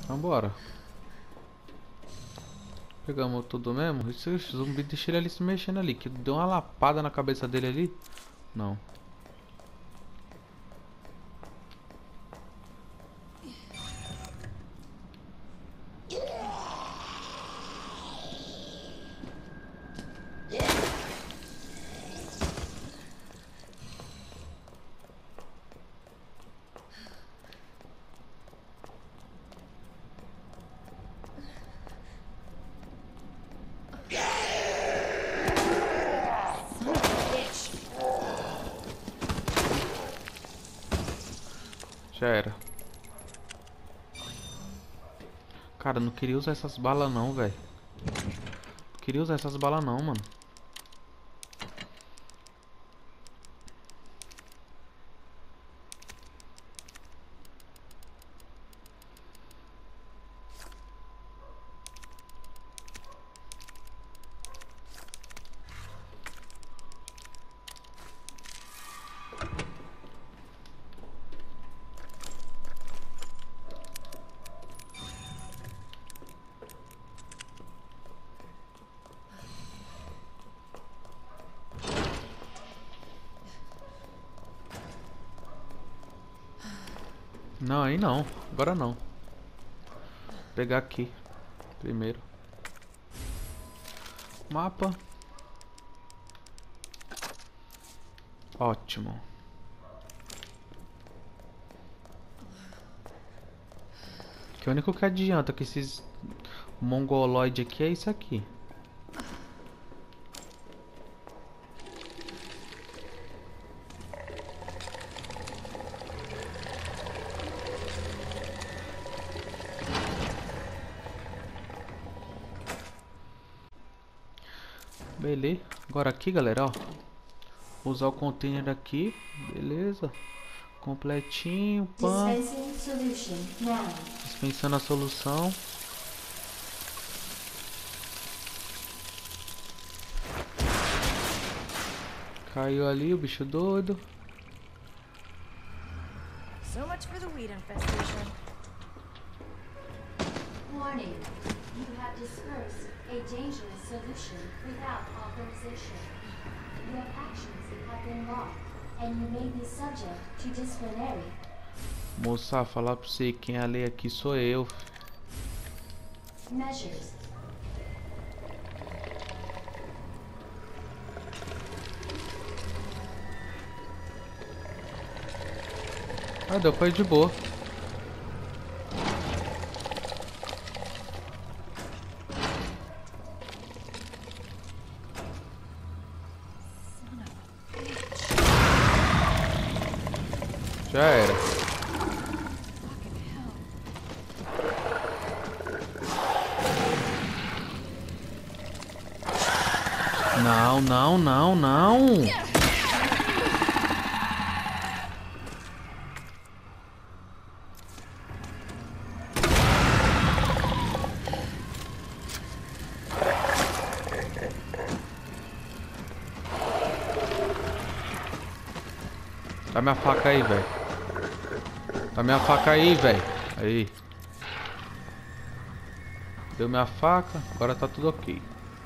Vambora. Pegamos tudo mesmo. Esse zumbi, deixa ele ali se mexendo ali. Que deu uma lapada na cabeça dele ali. Não. Já era. Cara, não queria usar essas balas não, velho. Não queria usar essas balas não, mano. Não, aí não. Agora não. Vou pegar aqui. Primeiro. Mapa. Ótimo. Que o único que adianta que esses mongoloide aqui é isso aqui. Beleza. Agora aqui, galera, ó. Vou usar o container aqui. Beleza. Completinho. Pã. Dispensando a solução. Caiu ali o bicho doido. So much for the weed infestation. Warning. You have dispersed a dangerous solution without authorization. Your actions have been logged, and you may be subject to disciplinary. Moça, falar pra você, quem é a lei aqui sou eu. Measures. Ah, deu pra ir de boa. Já era. Não, não, não, não. Dá minha faca aí, velho. Dá minha faca aí, velho. Aí. Deu minha faca. Agora tá tudo ok.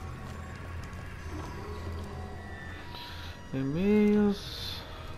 E-mails.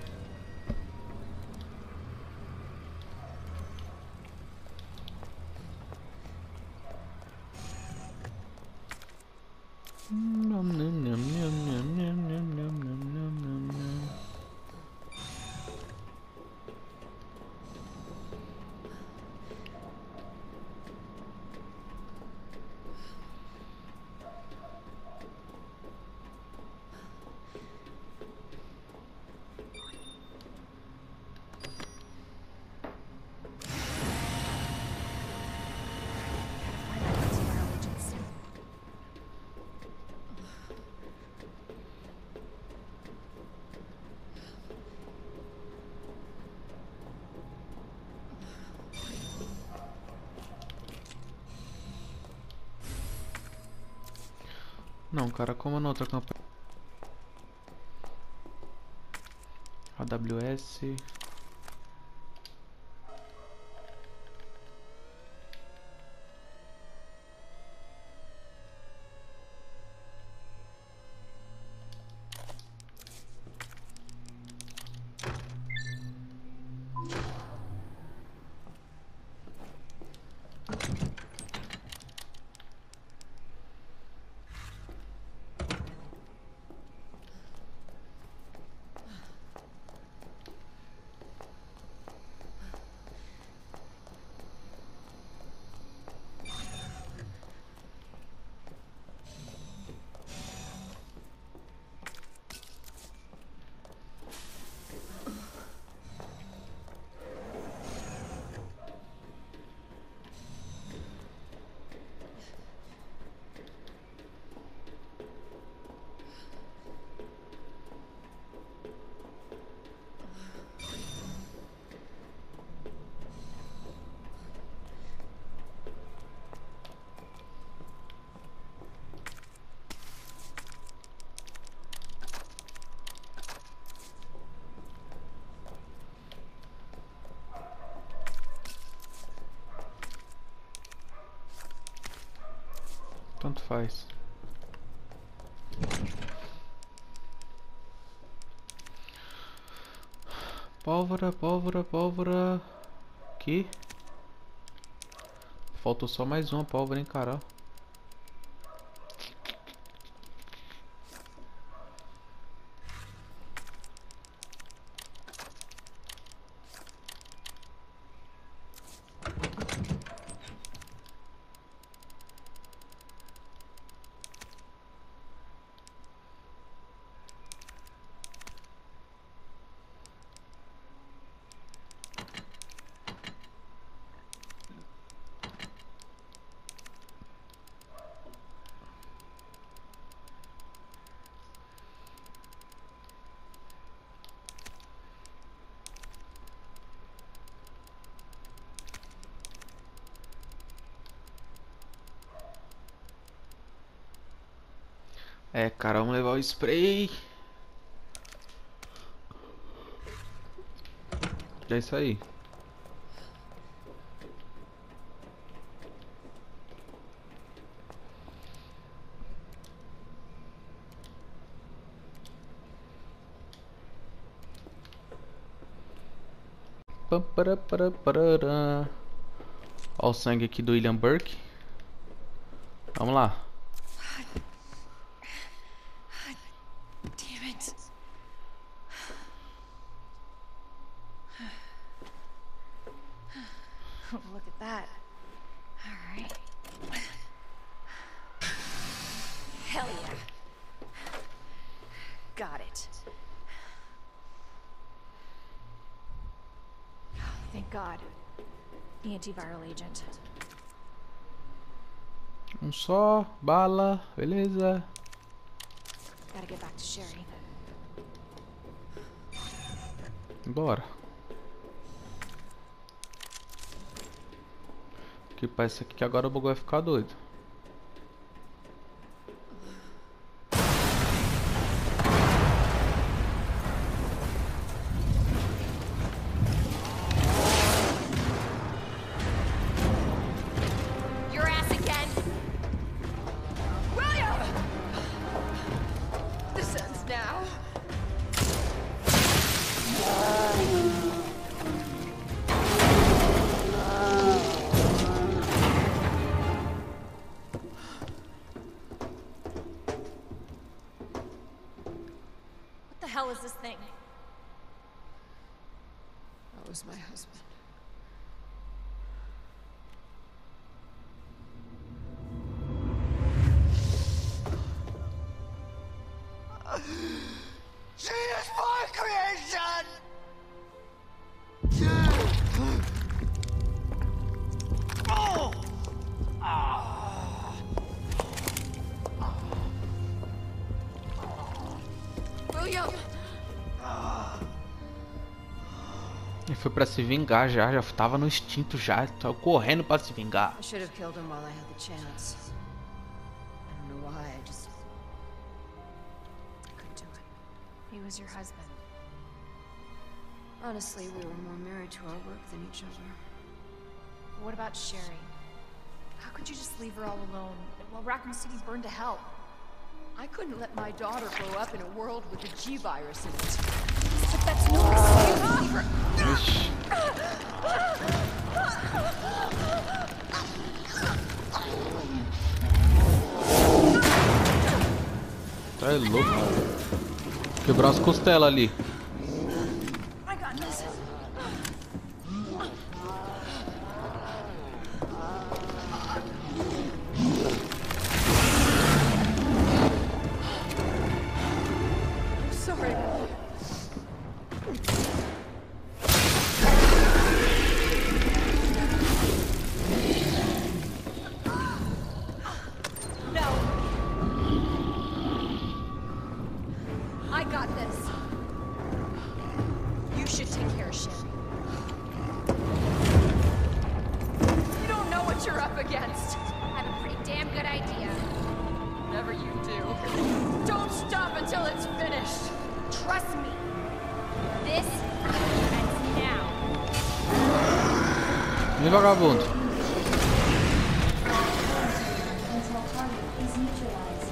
Não, cara, como na outra campanha. AWS. tanto faz. Pólvora, pólvora, pólvora. Aqui. Faltou só mais uma pólvora, hein, cara. É, cara, vamos levar o spray. É isso aí. Pam, para, parará. Ó o sangue aqui do William Burke. Vamos lá. Damn it. Oh, look at that. All right. Hell yeah. Got it. Thank God. The antiviral agent. Um só, bala, beleza. Gotta get back to Sherry. Bora. Que parece aqui que agora o bagulho vai ficar doido. Your ass again. William! This ends now. What the hell is this thing? That was my husband. She is my creation! Oh! William! Ele foi pra se vingar já tava no instinto já, tava correndo pra se vingar. I should have killed him while I had the chance. I don't know why, I just... I couldn't do it. He was your husband. Honestly, we were more married to our work than each other. What about Sherry? How could you just leave her all alone while Raccoon City burned to hell? I couldn't let my daughter grow up in a world with a G-virus in it. But that's no excuse for... Ixi. Tá louco. Quebrou as costelas ali. I got this. I'm sorry. No. I got this. You should take care of Sherry. You don't know what you're up against. I have a pretty damn good idea. Whatever you do. Don't stop until it's finished. Trust me. This ends now. Vem, vagabundo. Until target is neutralized.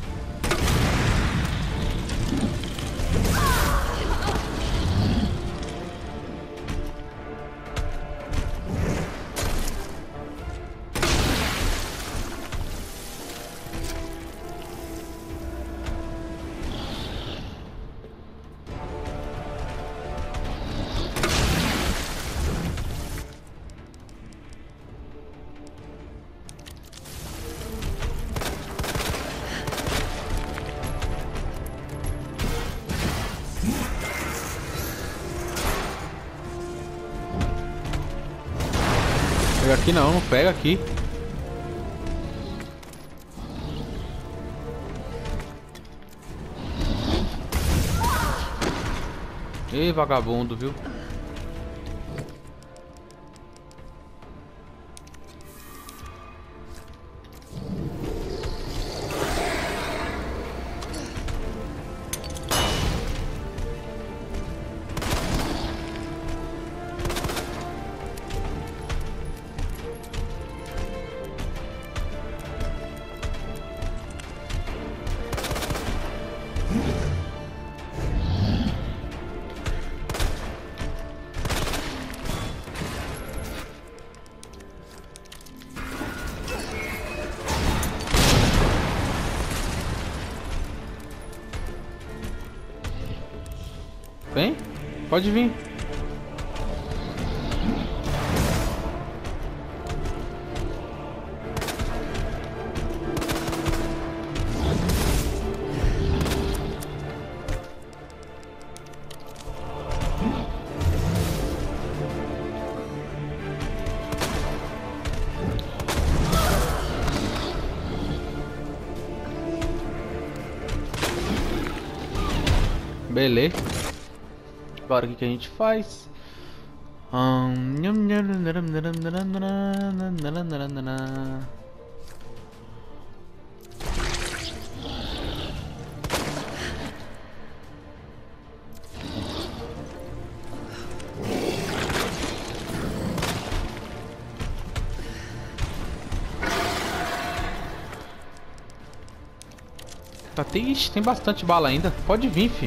Pega aqui não, não pega aqui. Ei, vagabundo, viu? Vem, pode vir. Beleza. Agora o que a gente faz? Tá, tem bastante bala ainda. Pode vir, fi.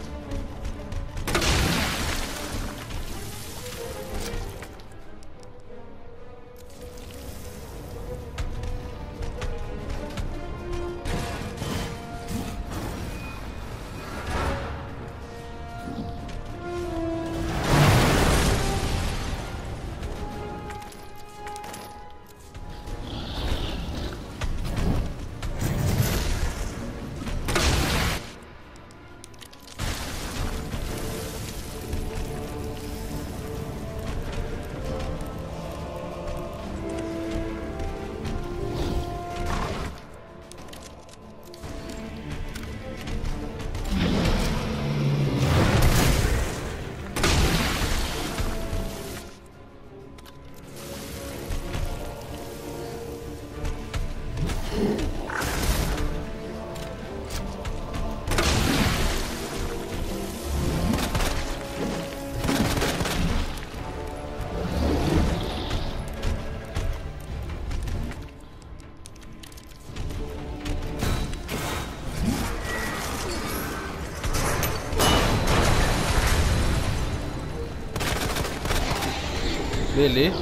Beleza.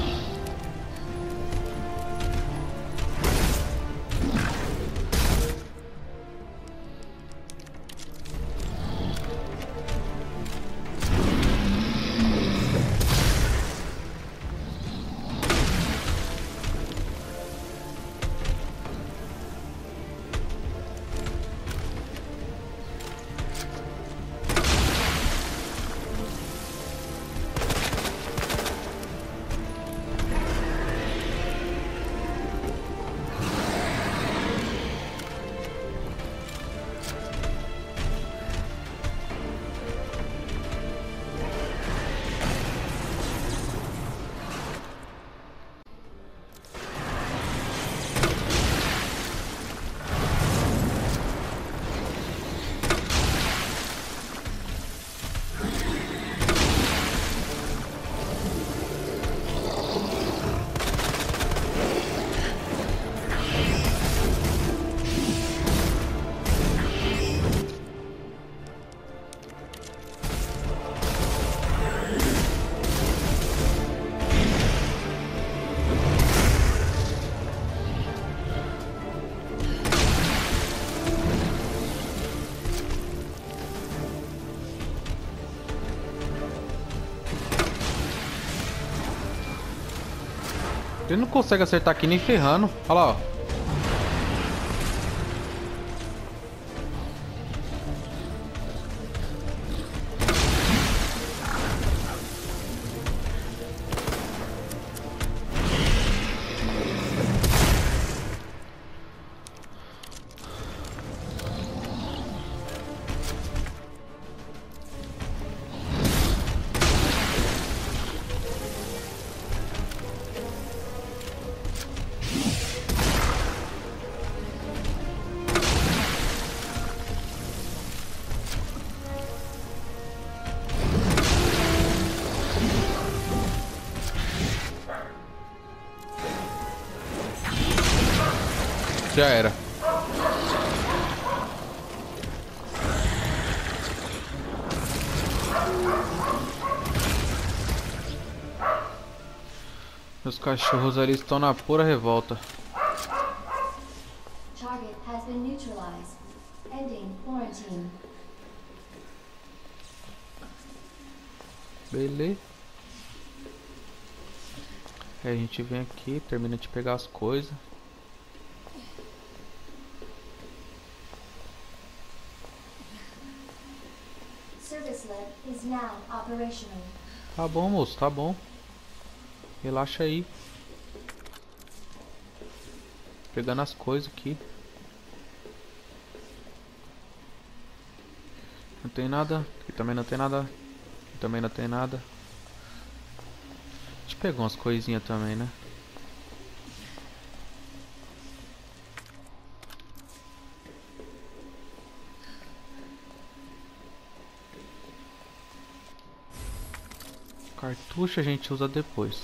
Ele não consegue acertar aqui nem ferrando. Olha lá, ó. Já era. Meus cachorros ali estão na pura revolta. Target has been neutralized. Ending quarantine. Beleza. Aí a gente vem aqui, termina de pegar as coisas. Service lab is now operational. Tá bom, moço, tá bom. Relaxa aí. Pegando as coisas aqui. Não tem nada. Aqui também não tem nada. Aqui também não tem nada. A gente pegou umas coisinhas também, né? Cartucho a gente usa depois.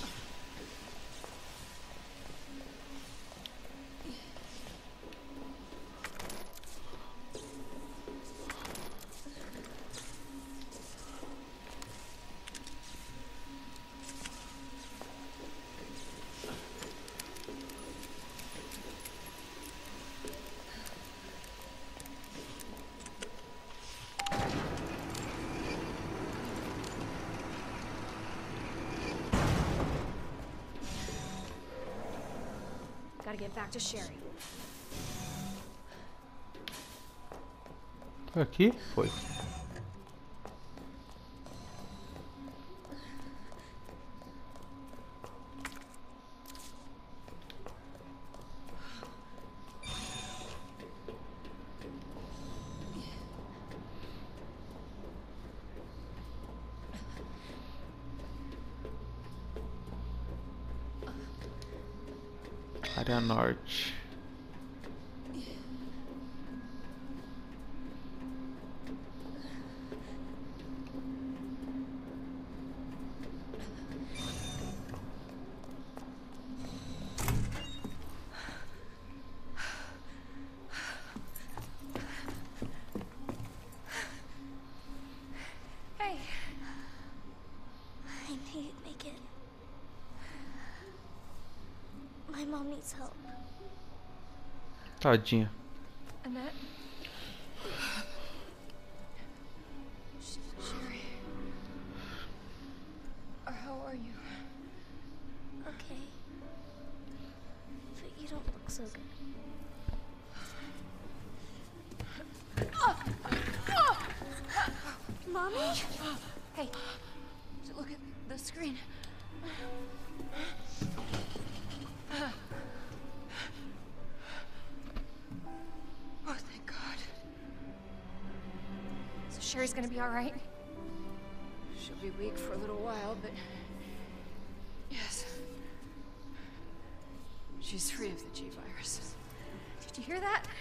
Gotta get back to Sherry. Aqui? Foi. Área norte. Hey, I need to make it. My mom needs help. Tadinha. Annette? Sherry. How are you? Okay. But you don't look so good. Mommy? Hey, look at the screen. Oh, thank God. So Sherry's gonna be all right? She'll be weak for a little while, but yes. She's free of the G virus. Did you hear that?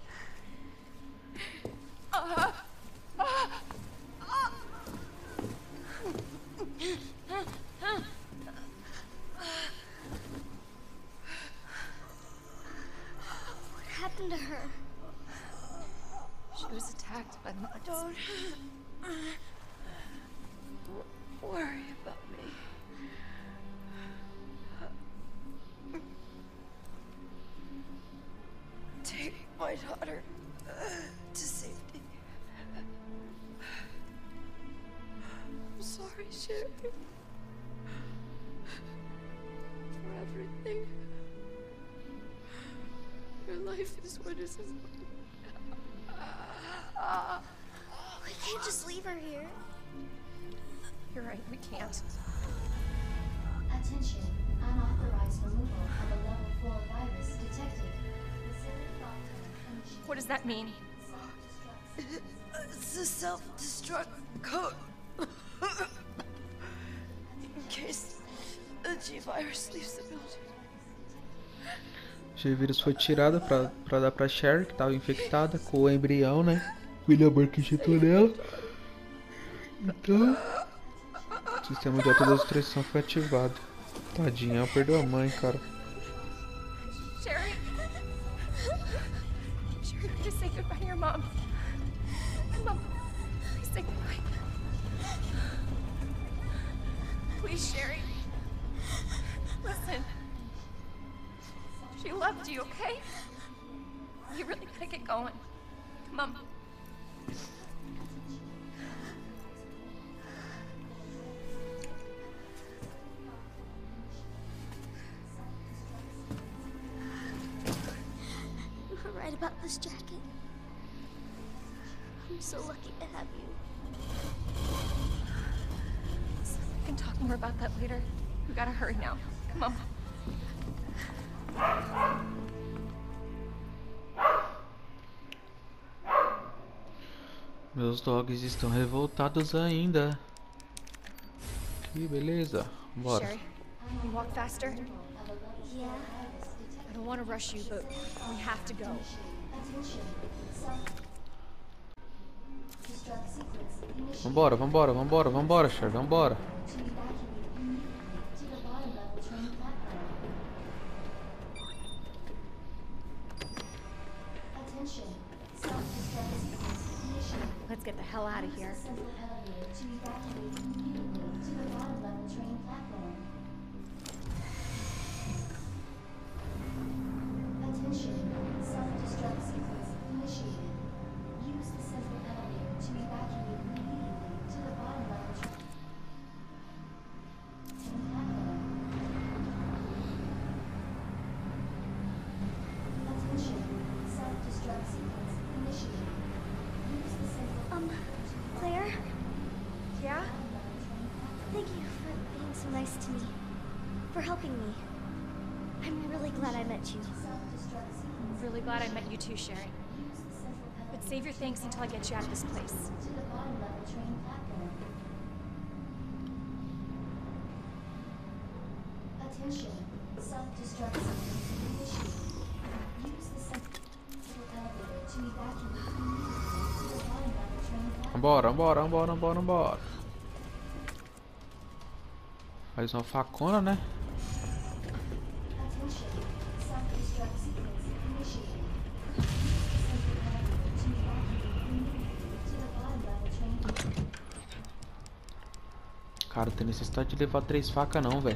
What happened to her? She was attacked by the nuts. Don't worry about me. Take my daughter to safety. I'm sorry, Sherry. For everything. life is what is. We can't just leave her here. You're right, we can't. Attention, unauthorized removal of a level 4 virus detected. Resilient lockdown. What does that mean? It's a self-destruct code. In case the G-Virus leaves the building. O G-Vírus foi tirado pra dar pra Sherry, que tava infectada com o embrião, né? William Burke injetou nela. Então, o sistema de autodestruição foi ativado. Tadinha, ela perdeu a mãe, cara. Sherry? Sherry, please say goodbye to your mom. Mom, please say goodbye. Please, Sherry. Listen. She loved you, okay? You really gotta get going. Come on. You were right about this jacket. I'm so lucky to have you. We can talk more about that later. We gotta hurry now. Come on. Meus dogs estão revoltados ainda. Que beleza. Bora. Sherry, can you walk faster? Yeah. I don't want to rush you, but we have to go. Vambora, vambora, vambora, vambora, Sherry, vambora. Let's get the hell out of here. Claire, Yeah? thank you for being so nice to me. For helping me. I'm really glad I met you. I'm really glad I met you too, Sherry. But save your thanks until I get you out of this place. Attention, self-destruct sequence initiated. Use the central elevator to evacuate immediately to the bottom level train platform. Vambora, vambora, vambora, vambora, vambora. Mais uma facona, né? Attention, self-destruct sequence initiated. Use the central elevator to evacuate immediately to the bottom level train platform. Cara, não tem necessidade de levar 3 facas não, velho.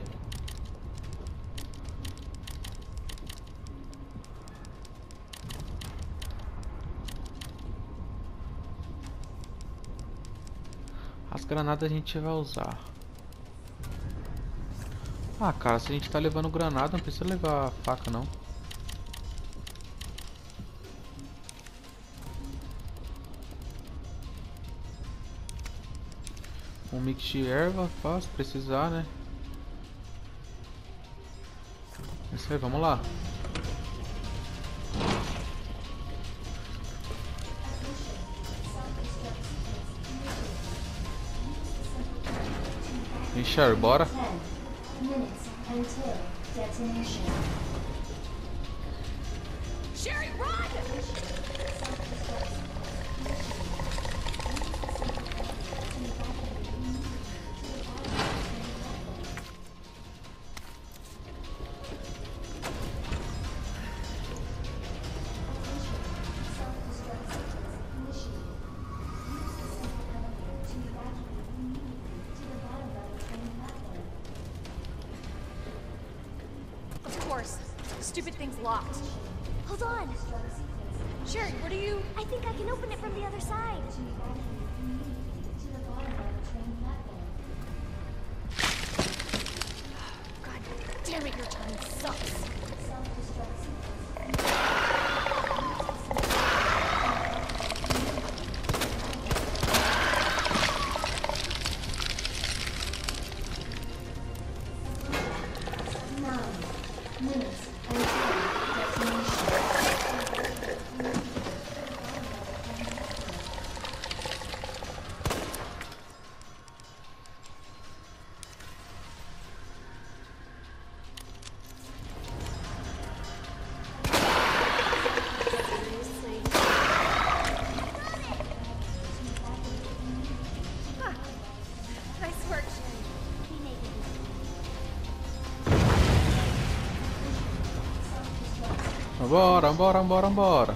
As granadas a gente vai usar. Ah, cara, se a gente tá levando granada, não precisa levar faca não. Um mix de erva, fácil, precisar, né? É isso aí, vamos lá. Sherry, bora. 10 minutes until detonation. Sherry, run! Of course. Stupid thing's locked. Hold on. Sherry, what are you... I think I can open it from the other side. God damn it, your timing sucks. Vambora, vambora, vambora, vambora.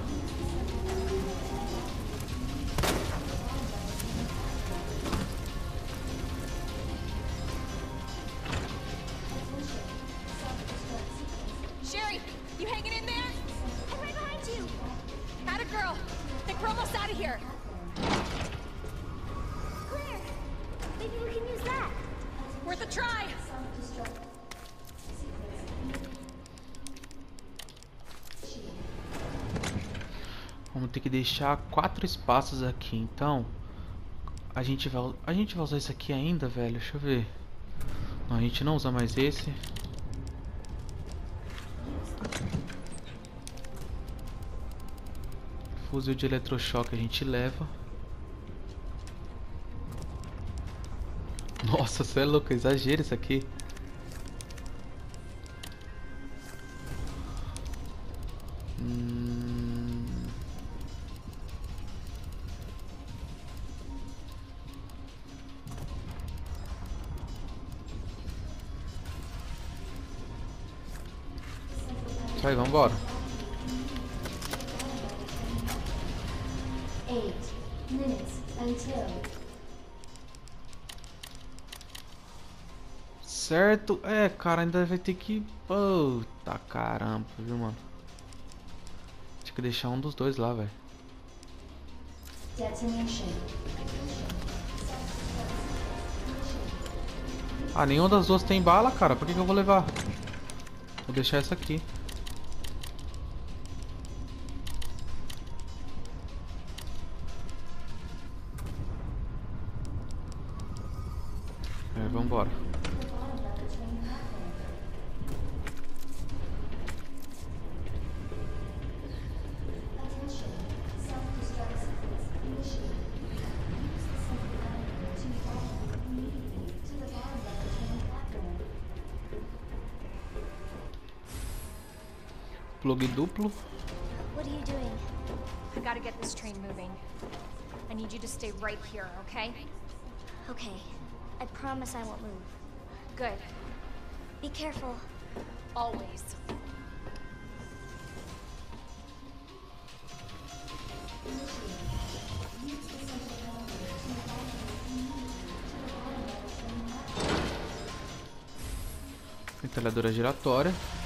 Sherry, you hanging in there? I'm right behind you. Atta girl. Think we're almost out of here. Claire, maybe we can use that. Worth a try. Vamos ter que deixar 4 espaços aqui, então. A gente vai usar esse aqui ainda, velho? Deixa eu ver. Não, a gente não usa mais esse. Fuzil de eletrochoque a gente leva. Nossa, você é louco, exagero isso aqui. Vai, vambora. 8 minutes until. Certo? É, cara, ainda vai ter que... Puta caramba, viu, mano? Tinha que deixar um dos dois lá, velho. Detonation. Ah, nenhuma das duas tem bala, cara. Por que eu vou levar? Vou deixar essa aqui. É, vambora. Plug duplo. What are you doing? I gotta get this train moving. I need you to stay right here, okay? Okay. I promise I won't move. Good. Be careful. Always. Metralhadora giratória.